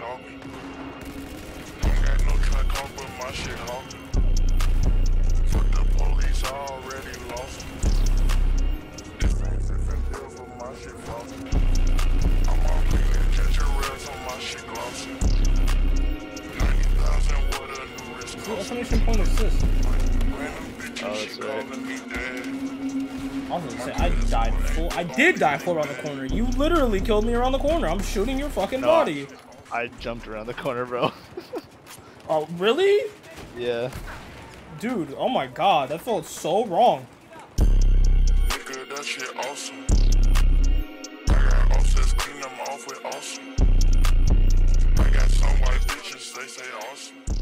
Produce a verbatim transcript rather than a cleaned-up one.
hopping. Don't got no track off, but my shit hopping. Fuck the police, I already lost them. This ain't different deal, but my shit flossing. I'm all clean and catch a rails on my shit glossy. ninety thousand, what a new wrist cost. Exclamation point assist. Random bitch, Oh, she that's right. calling me dad. I was gonna say, I died full. I did die full around the corner. You literally killed me around the corner. I'm shooting your fucking No, body. I jumped around the corner, bro. Oh, really? Yeah. Dude, oh my god, that felt so wrong. Nigga, that shit awesome. I got offsets, clean them off with awesome. I got some white bitches, they say awesome.